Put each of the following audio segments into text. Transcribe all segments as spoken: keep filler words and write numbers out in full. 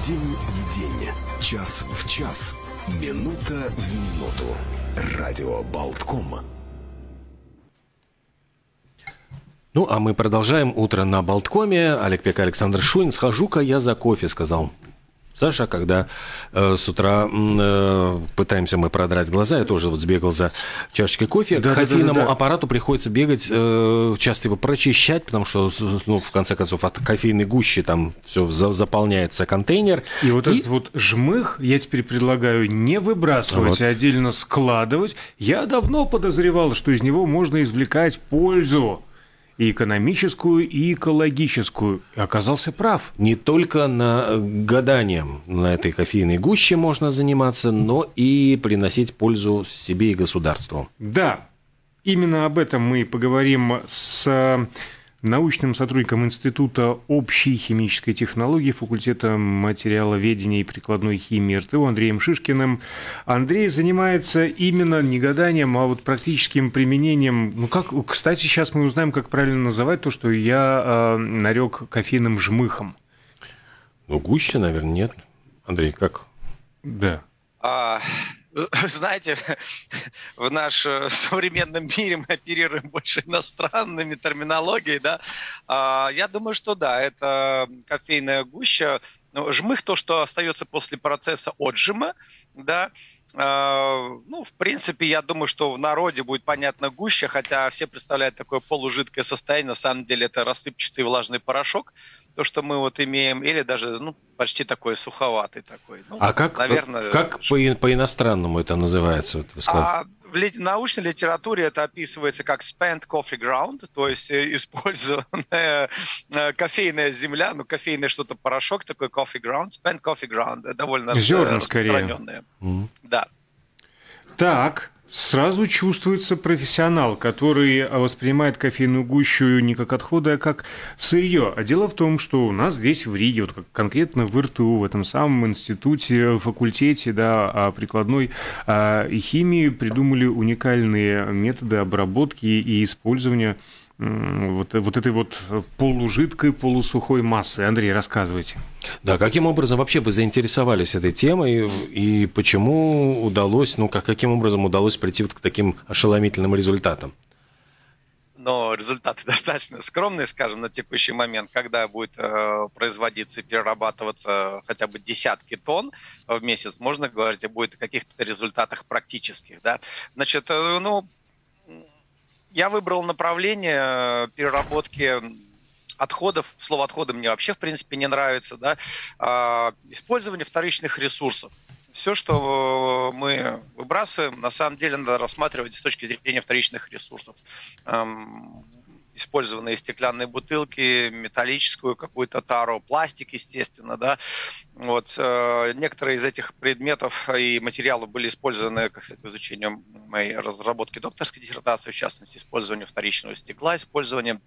День в день, час в час, минута в минуту. Радио Болтком. Ну, а мы продолжаем утро на Болткоме. Олег Пек, Александр Шунин. Схожу-ка я за кофе, сказал Саша, когда э, с утра э, пытаемся мы продрать глаза, я тоже вот сбегал за чашечкой кофе. Да, К кофейному да, да, да. аппарату приходится бегать, э, часто его прочищать, потому что, ну, в конце концов, от кофейной гущи там все за, заполняется контейнер. И вот и... этот вот жмых я теперь предлагаю не выбрасывать, вот. а отдельно складывать. Я давно подозревал, что из него можно извлекать пользу. И экономическую, и экологическую. И оказался прав. Не только на гаданием на этой кофейной гуще можно заниматься, но и приносить пользу себе и государству. Да, именно об этом мы поговорим с научным сотрудником Института общей химической технологии факультета материаловедения и прикладной химии эр тэ у Андреем Шишкиным. Андрей занимается именно не гаданием, а вот практическим применением. Ну, как, кстати, сейчас мы узнаем, как правильно называть то, что я э, нарек кофейным жмыхом. Ну, гуще, наверное, нет. Андрей, как? Да. А... Знаете, в нашем современном мире мы оперируем больше иностранными терминологией, да. Я думаю, что да, это кофейная гуща. Жмых — то, что остается после процесса отжима, да. Ну, в принципе, я думаю, что в народе будет понятно гуща, хотя все представляют такое полужидкое состояние. На самом деле это рассыпчатый влажный порошок, то, что мы вот имеем, или даже, ну, почти такой суховатый такой. Ну, а как, наверное, как по- по-иностранному это называется? Вот вы а в ли- научной литературе это описывается как spent coffee ground, то есть использованная кофейная земля, ну, кофейный что-то порошок, такой coffee ground, spent coffee ground, довольно зерна скорее. Mm-hmm. Да. Так. Сразу чувствуется профессионал, который воспринимает кофейную гущу не как отходы, а как сырье. А дело в том, что у нас здесь в Риге, вот конкретно в эр тэ у, в этом самом институте, факультете, да, прикладной а, химии придумали уникальные методы обработки и использования вот, вот этой вот полужидкой, полусухой массы. Андрей, рассказывайте. Да, каким образом вообще вы заинтересовались этой темой и почему удалось, ну, как, каким образом удалось прийти вот к таким ошеломительным результатам? Но результаты достаточно скромные, скажем, на текущий момент, когда будет э, производиться и перерабатываться хотя бы десятки тонн в месяц, можно говорить, будет о каких-то результатах практических, да. Значит, э, ну, я выбрал направление переработки отходов. Слово «отходы» мне вообще, в принципе, не нравится. Да? А, использование вторичных ресурсов. Все, что мы выбрасываем, на самом деле надо рассматривать с точки зрения вторичных ресурсов. Эм, использованные стеклянные бутылки, металлическую какую-то тару, пластик, естественно. Да? Вот. Э, некоторые из этих предметов и материалов были использованы, как сказать, в изучении моей разработки докторской диссертации, в частности, использование вторичного стекла, использование.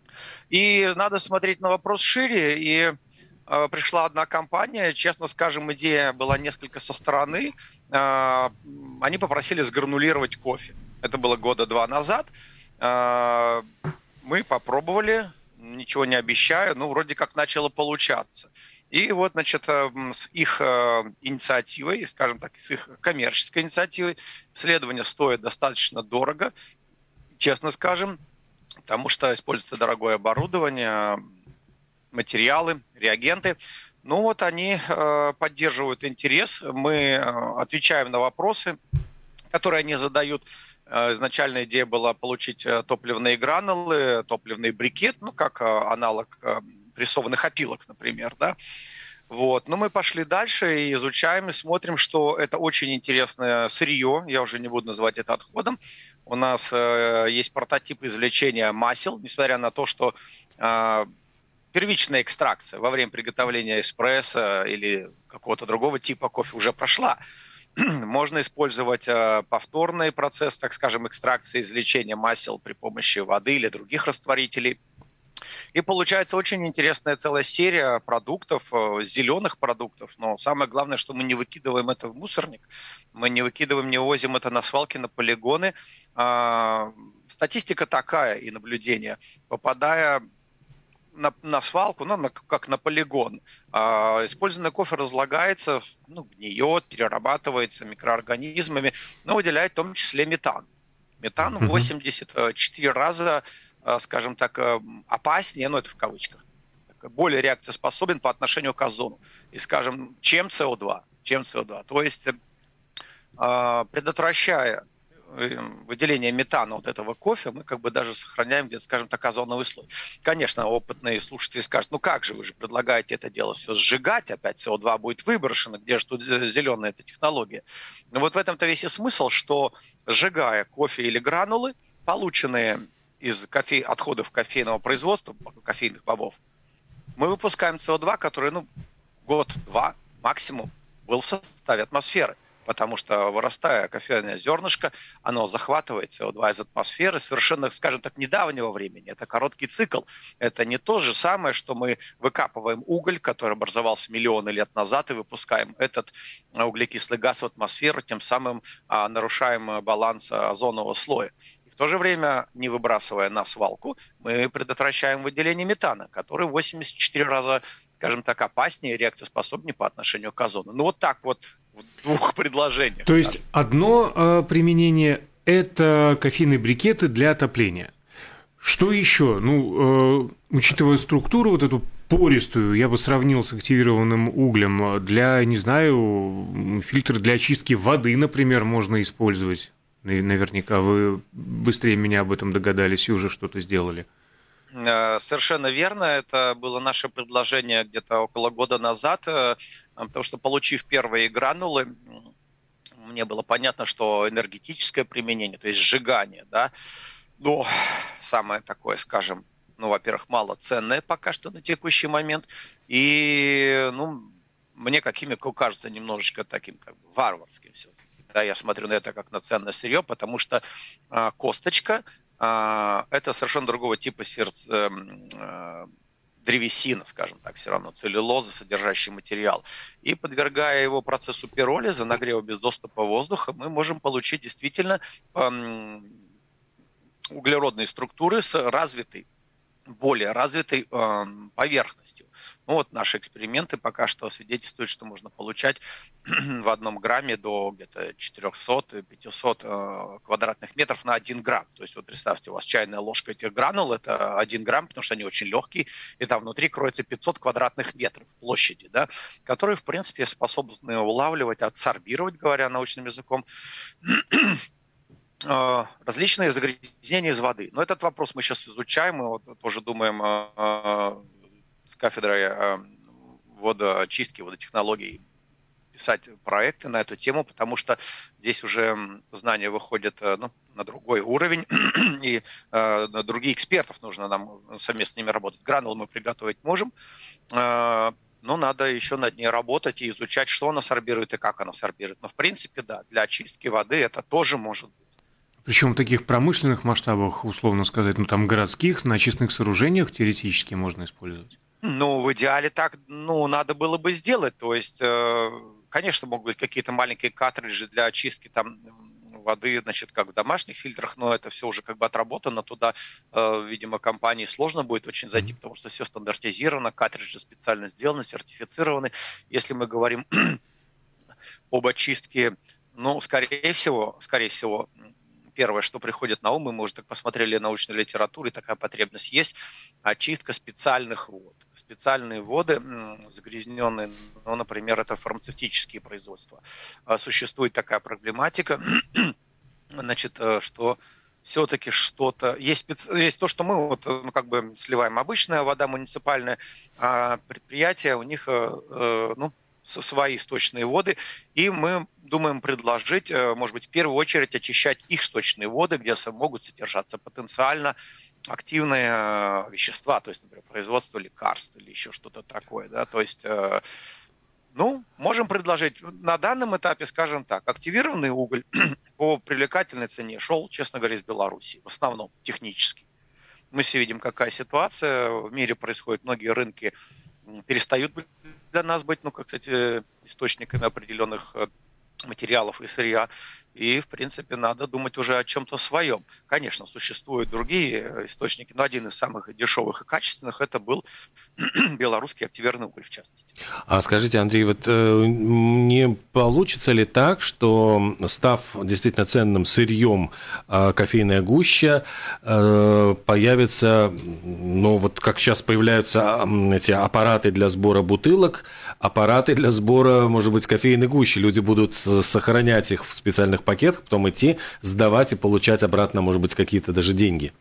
И надо смотреть на вопрос шире. И э, пришла одна компания, честно скажем, идея была несколько со стороны. Э, они попросили сгранулировать кофе. Это было года два назад. Э, мы попробовали, ничего не обещаю, но вроде как начало получаться. И вот, значит, с их инициативой, скажем так, с их коммерческой инициативой, исследование стоит достаточно дорого, честно скажем, потому что используется дорогое оборудование, материалы, реагенты. Ну вот они поддерживают интерес, мы отвечаем на вопросы, которые они задают. Изначальная идея была получить топливные гранулы, топливный брикет, ну как аналог прессованных опилок, например, да. Вот. Но мы пошли дальше и изучаем, и смотрим, что это очень интересное сырье, я уже не буду называть это отходом. У нас э, есть прототип извлечения масел, несмотря на то, что э, первичная экстракция во время приготовления эспрессо или какого-то другого типа кофе уже прошла. Можно использовать э, повторный процесс, так скажем, экстракции, извлечения масел при помощи воды или других растворителей. И получается очень интересная целая серия продуктов, зеленых продуктов. Но самое главное, что мы не выкидываем это в мусорник, мы не выкидываем, не возим это на свалки, на полигоны. А, статистика такая и наблюдение. Попадая на, на свалку, ну, на, как на полигон. А, использованный кофе разлагается, ну, гниет, перерабатывается микроорганизмами, но выделяет в том числе метан. Метан в восемьдесят четыре раза, скажем так, опаснее, ну, это в кавычках, более реакциоспособен по отношению к озону, и, скажем, чем СО2. Чем СО2. То есть, предотвращая выделение метана вот этого кофе, мы как бы даже сохраняем где-то, скажем так, озоновый слой. Конечно, опытные слушатели скажут, ну как же, вы же предлагаете это дело все сжигать, опять СО2 будет выброшено, где же тут зеленая эта технология. Но вот в этом-то весь и смысл, что сжигая кофе или гранулы, полученные из кофе... отходов кофейного производства, кофейных бобов, мы выпускаем СО2, который, ну, год-два максимум был в составе атмосферы. Потому что, вырастая кофейное зернышко, оно захватывает СО2 из атмосферы совершенно, скажем так, недавнего времени. Это короткий цикл. Это не то же самое, что мы выкапываем уголь, который образовался миллионы лет назад, и выпускаем этот углекислый газ в атмосферу, тем самым а, нарушаем баланс озонового слоя. И в то же время, не выбрасывая на свалку, мы предотвращаем выделение метана, который в восемьдесят четыре раза, скажем так, опаснее и реакциоспособнее по отношению к озону. Ну вот так вот. В двух предложениях. То есть одно э, применение – это кофейные брикеты для отопления. Что еще? Ну, э, учитывая структуру вот эту пористую, я бы сравнил с активированным углем. Для, не знаю, фильтры для очистки воды, например, можно использовать. Наверняка вы быстрее меня об этом догадались и уже что-то сделали. Совершенно верно. Это было наше предложение где-то около года назад, потому что, получив первые гранулы, мне было понятно, что энергетическое применение, то есть сжигание, да, ну, самое такое, скажем, ну, во-первых, малоценное пока что на текущий момент, и, ну, мне как химику кажется немножечко таким как бы варварским все-таки. Да, я смотрю на это как на ценное сырье, потому что а, косточка это совершенно другого типа сердце, э, древесина, скажем так, все равно целлюлоза, содержащий материал. И подвергая его процессу пиролиза, нагрева без доступа воздуха, мы можем получить действительно э, углеродные структуры с развитой, более развитой э, поверхностью. Ну вот наши эксперименты пока что свидетельствуют, что можно получать в одном грамме до где-то четыреста-пятьсот э, квадратных метров на один грамм. То есть вот представьте, у вас чайная ложка этих гранул, это один грамм, потому что они очень легкие, и там внутри кроется пятьсот квадратных метров площади, да, которые, в принципе, способны улавливать, адсорбировать, говоря научным языком, различные загрязнения из воды. Но этот вопрос мы сейчас изучаем, мы вот тоже думаем э, с кафедрой э, водоочистки, водотехнологий писать проекты на эту тему, потому что здесь уже знания выходят э, ну, на другой уровень, и э, другие экспертов нужно нам совместно с ними работать. Гранулы мы приготовить можем, э, но надо еще над ней работать и изучать, что она сорбирует и как она сорбирует. Но в принципе, да, для очистки воды это тоже может быть. Причем в таких промышленных масштабах, условно сказать, ну там городских, на очистных сооружениях теоретически можно использовать. Ну, в идеале так, ну, надо было бы сделать. То есть, э, конечно, могут быть какие-то маленькие картриджи для очистки там воды, значит, как в домашних фильтрах, но это все уже как бы отработано. Туда, э, видимо, компании сложно будет очень зайти, потому что все стандартизировано, картриджи специально сделаны, сертифицированы. Если мы говорим об очистке, ну, скорее всего, скорее всего, первое, что приходит на ум, мы, может, так посмотрели научную литературу, и такая потребность есть, очистка специальных вод. Специальные воды, загрязненные, ну, например, это фармацевтические производства. Существует такая проблематика, значит, что все-таки что-то... Есть, специ... есть то, что мы вот, ну, как бы сливаем обычная вода муниципальная, а предприятия, у них, ну, свои сточные воды, и мы думаем предложить, может быть, в первую очередь очищать их сточные воды, где могут содержаться потенциально активные вещества, то есть, например, производство лекарств или еще что-то такое, да, то есть, ну, можем предложить на данном этапе, скажем так, активированный уголь по привлекательной цене шел, честно говоря, из Беларуси, в основном технически. Мы все видим, какая ситуация в мире происходит, многие рынки перестают для нас быть, ну, как, кстати, источниками определенных материалов и сырья. и, в принципе, надо думать уже о чем-то своем. Конечно, существуют другие источники, но один из самых дешевых и качественных это был белорусский активерный уголь, в частности. А скажите, Андрей, вот э, не получится ли так, что, став действительно ценным сырьем э, кофейная гуща, э, появится, ну вот как сейчас появляются э, эти аппараты для сбора бутылок, аппараты для сбора, может быть, кофейной гущи. Люди будут сохранять их в специальных пакетах, потом идти, сдавать и получать обратно, может быть, какие-то даже деньги.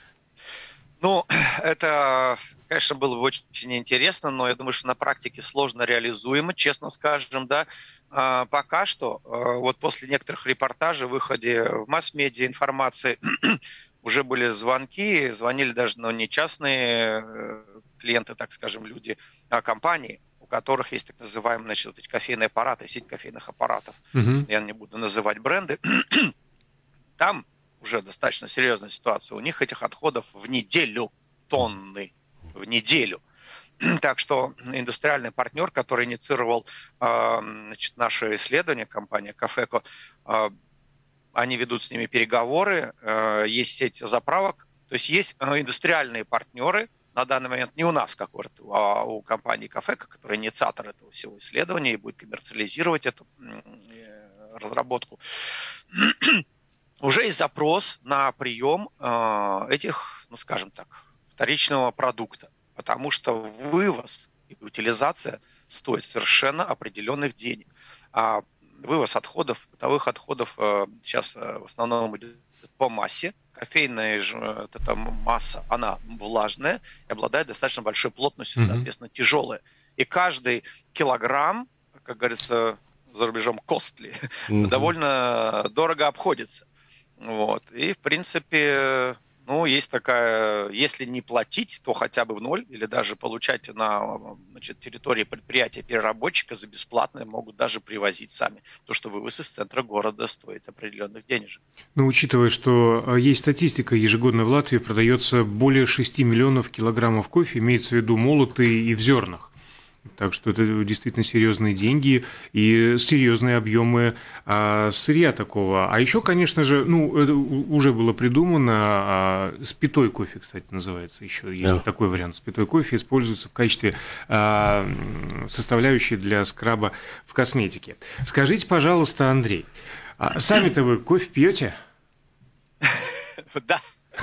Ну, это, конечно, было бы очень интересно, но я думаю, что на практике сложно реализуемо, честно скажем, да. Пока что, вот после некоторых репортажей, выходе в масс-медиа информации, уже были звонки, звонили даже, ну, не частные клиенты, так скажем, люди, а компании, у которых есть так называемые, значит, вот эти кофейные аппараты, сеть кофейных аппаратов. Uh-huh. Я не буду называть бренды. Там уже достаточно серьезная ситуация. У них этих отходов в неделю тонны. В неделю. Так что индустриальный партнер, который инициировал э, значит, наше исследование, компания Cafeco, э, они ведут с ними переговоры, э, есть сеть заправок. То есть есть э, индустриальные партнеры, на данный момент не у нас, как а у компании Cafeco, которая инициатор этого всего исследования и будет коммерциализировать эту разработку. Уже есть запрос на прием э, этих, ну скажем так, вторичного продукта, потому что вывоз и утилизация стоит совершенно определенных денег. А вывоз отходов, бытовых отходов э, сейчас э, в основном идет по массе. Кофейная же, вот эта масса, она влажная и обладает достаточно большой плотностью, mm-hmm. соответственно, тяжелая. И каждый килограмм, как говорится за рубежом, costly, mm-hmm. довольно дорого обходится. Вот. И, в принципе, ну, есть такая, если не платить, то хотя бы в ноль, или даже получать на, значит, территории предприятия переработчика за бесплатно, могут даже привозить сами. То, что вывоз из центра города стоит определенных денежек. Но учитывая, что есть статистика, ежегодно в Латвии продается более шести миллионов килограммов кофе, имеется в виду молотый и в зернах. Так что это действительно серьезные деньги и серьезные объемы а, сырья такого. А еще, конечно же, ну, это уже было придумано, а, спитой кофе, кстати, называется еще. Есть yeah. такой вариант. Спитой кофе используется в качестве а, составляющей для скраба в косметике. Скажите, пожалуйста, Андрей, а сами-то вы кофе пьете? Да.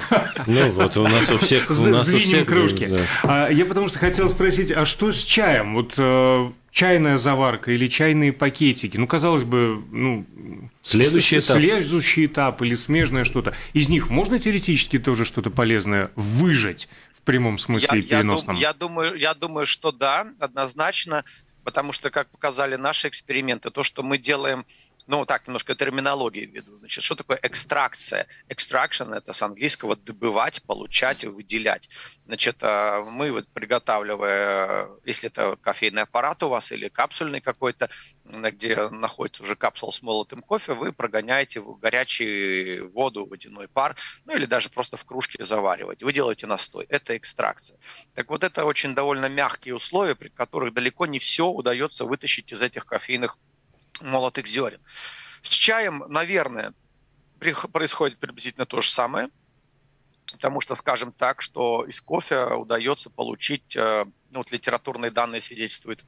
Ну вот у нас у всех у нас у всех кружки. Да. А, я потому что хотел спросить, а что с чаем? Вот э, чайная заварка или чайные пакетики? Ну, казалось бы, ну следующий с, этап. следующий этап или смежное что-то. Из них можно теоретически тоже что-то полезное выжать в прямом смысле и переносном? Я, я, думаю, я думаю, что да, однозначно, потому что, как показали наши эксперименты, то, что мы делаем. Ну, так, немножко терминологии введу. Значит, что такое экстракция? Extraction – это с английского добывать, получать, выделять. Значит, мы вот приготавливая, если это кофейный аппарат у вас или капсульный какой-то, где находится уже капсула с молотым кофе, вы прогоняете в горячую воду, водяной пар, ну или даже просто в кружке завариваете. Вы делаете настой. Это экстракция. Так вот, это очень довольно мягкие условия, при которых далеко не все удается вытащить из этих кофейных молотых зерен. С чаем, наверное, происходит приблизительно то же самое, потому что, скажем так, что из кофе удается получить, ну, вот литературные данные свидетельствуют,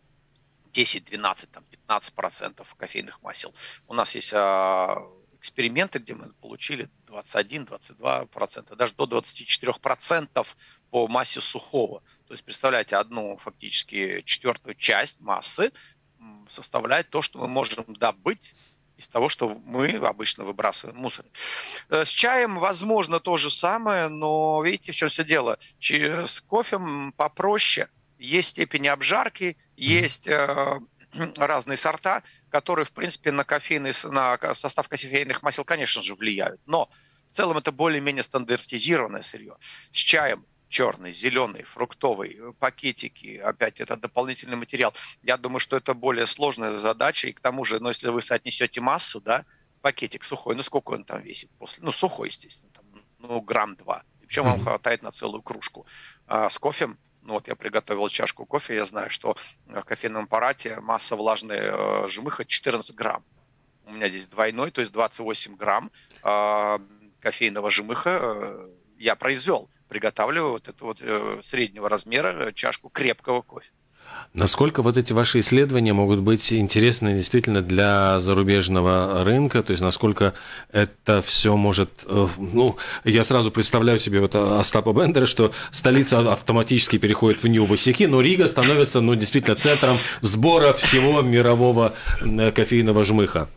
десять-двенадцать, пятнадцать процентов кофейных масел. У нас есть эксперименты, где мы получили двадцать один - двадцать два процента, даже до двадцать четыре процента по массе сухого. То есть, представляете, одну фактически четвертую часть массы составляет то, что мы можем добыть из того, что мы обычно выбрасываем в мусор. С чаем, возможно, то же самое, но видите, в чем все дело. С кофе попроще. Есть степени обжарки, есть э, разные сорта, которые, в принципе, на, кофейный, на состав кофейных масел, конечно же, влияют. Но в целом это более-менее стандартизированное сырье. С чаем черный, зеленый, фруктовый, пакетики, опять это дополнительный материал. Я думаю, что это более сложная задача, и к тому же, ну, если вы соотнесете массу, да, пакетик сухой, ну, сколько он там весит? После? Ну, сухой, естественно, там, ну, грамм два. Причем вам хватает на целую кружку. А с кофе, ну, вот я приготовил чашку кофе, я знаю, что в кофейном аппарате масса влажной жмыха четырнадцать грамм. у меня здесь двойной, то есть двадцать восемь грамм э, кофейного жмыха э, я произвел, приготавливаю вот эту вот э, среднего размера чашку крепкого кофе. Насколько вот эти ваши исследования могут быть интересны действительно для зарубежного рынка? То есть насколько это все может... Ну, я сразу представляю себе вот Остапа Бендера, что столица автоматически переходит в Нью-Васики, но Рига становится, ну, действительно центром сбора всего мирового кофейного жмыха.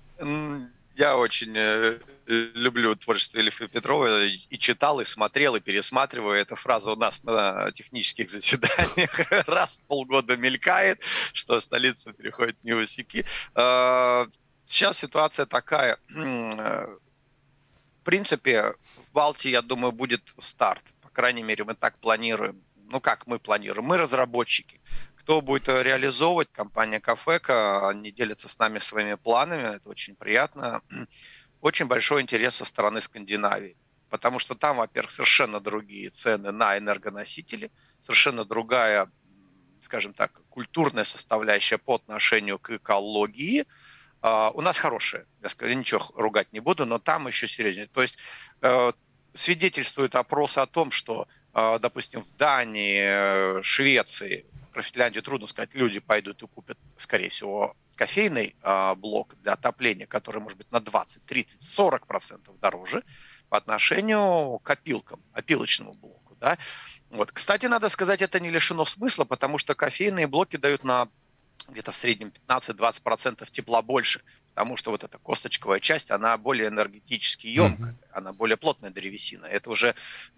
Я очень люблю творчество Ильфа Петрова и читал, и смотрел, и пересматриваю. Эта фраза у нас на технических заседаниях раз в полгода мелькает, что столица переходит в Нью-Васики. Сейчас ситуация такая. В принципе, в Балтии, я думаю, будет старт. По крайней мере, мы так планируем. Ну, как мы планируем? Мы разработчики. Кто будет реализовывать? Компания Cafeca, они делятся с нами своими планами, это очень приятно. Очень большой интерес со стороны Скандинавии, потому что там, во-первых, совершенно другие цены на энергоносители, совершенно другая, скажем так, культурная составляющая по отношению к экологии. У нас хорошая, я скажу, ничего ругать не буду, но там еще серьезнее. То есть свидетельствуют опросы о том, что, допустим, в Дании, Швеции, про Финляндию трудно сказать, люди пойдут и купят, скорее всего, кофейный э, блок для отопления, который может быть на двадцать, тридцать, сорок процентов дороже по отношению к опилкам, опилочному блоку. Да? Вот. Кстати, надо сказать, это не лишено смысла, потому что кофейные блоки дают на где-то в среднем пятнадцать-двадцать процентов тепла больше, потому что вот эта косточковая часть, она более энергетически емкая, mm-hmm. она более плотная древесина. Это уже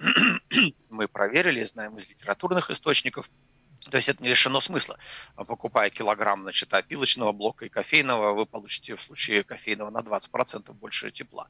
мы проверили, знаем из литературных источников. То есть это не лишено смысла. Покупая килограмм, значит, опилочного блока и кофейного, вы получите в случае кофейного на двадцать процентов больше тепла.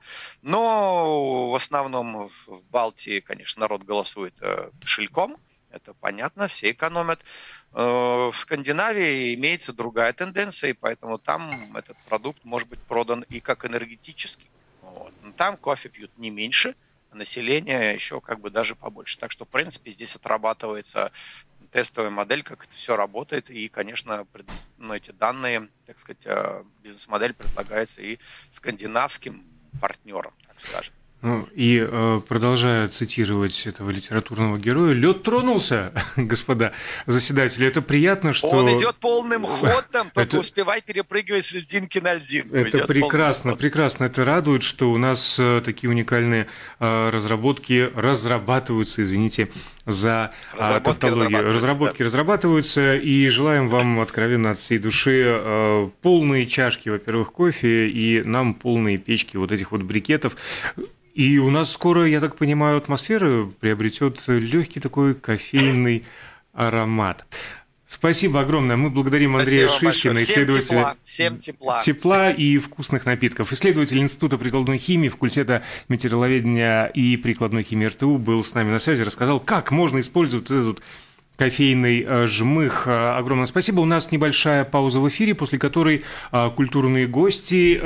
Но в основном в Балтии, конечно, народ голосует кошельком. Это понятно, все экономят. В Скандинавии имеется другая тенденция, и поэтому там этот продукт может быть продан и как энергетический. Вот. Но там кофе пьют не меньше, а население еще как бы даже побольше. Так что, в принципе, здесь отрабатывается тестовая модель, как это все работает, и, конечно, ну, эти данные, так сказать, бизнес-модель предлагается и скандинавским партнерам, так скажем. Ну, и э, продолжая цитировать этого литературного героя, лед тронулся, господа заседатели. Это приятно, что... Он идет полным ходом, только это... успевай перепрыгивать с льдинки на льдинку. Это идет прекрасно, прекрасно. Это радует, что у нас э, такие уникальные э, разработки разрабатываются, извините, за э, тавтологию. Разработки да. разрабатываются, и желаем вам откровенно от всей души э, полные чашки, во-первых, кофе, и нам полные печки вот этих вот брикетов. И у нас скоро, я так понимаю, атмосфера приобретет легкий такой кофейный аромат. Спасибо огромное. Мы благодарим Андрея Спасибо Шишкина, исследователя тепла. Всем тепла. тепла и вкусных напитков. Исследователь Института прикладной химии, факультета метеорологоведения и прикладной химии эр тэ у был с нами на связи, рассказал, как можно использовать этот кофейный жмых. Огромное спасибо. У нас небольшая пауза в эфире, после которой культурные гости,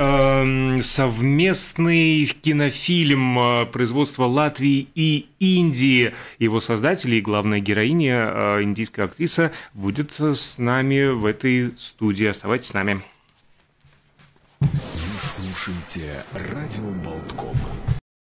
совместный кинофильм производства Латвии и Индии. Его создатели и главная героиня, индийская актриса, будет с нами в этой студии. Оставайтесь с нами. Вы слушаете радио Болтком.